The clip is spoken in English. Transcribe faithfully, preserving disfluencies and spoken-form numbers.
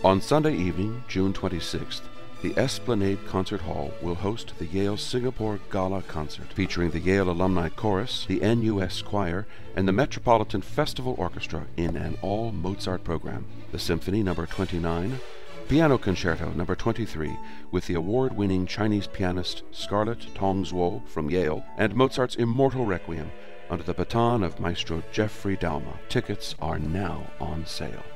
On Sunday evening, June twenty-sixth, the Esplanade Concert Hall will host the Yale-Singapore Gala Concert, featuring the Yale Alumni Chorus, the N U S Choir, and the Metropolitan Festival Orchestra in an all-Mozart program. The Symphony Number twenty-nine, Piano Concerto Number twenty-three, with the award-winning Chinese pianist Scarlett Tong from Yale, and Mozart's Immortal Requiem under the baton of Maestro Jeffrey Douma. Tickets are now on sale.